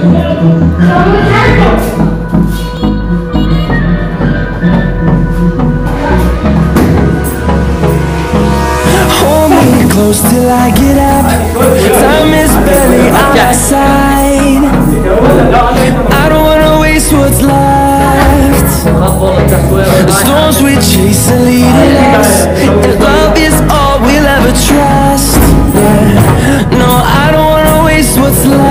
Hold me close till I get up. Time is barely on our side. I don't wanna waste what's left. The storms we chase are leading us, and love is all we'll ever trust. Yeah. No, I don't wanna waste what's left.